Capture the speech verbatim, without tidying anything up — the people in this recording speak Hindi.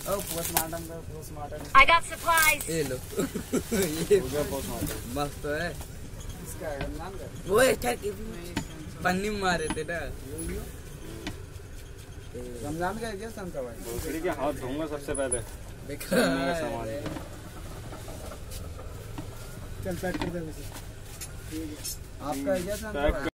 पोस्टमार्टम का पोस्टमार्टम I got supplies. ये लो ये पोस्टमार्टम मस्त तो है इसका नाम क्या वो अच्छा पन्नी में मारे थे ना रमजान का क्या सन का भाई भोसड़ी के हाथ धोऊंगा सबसे पहले बेकार चल पैक कर दे वैसे आपका क्या सन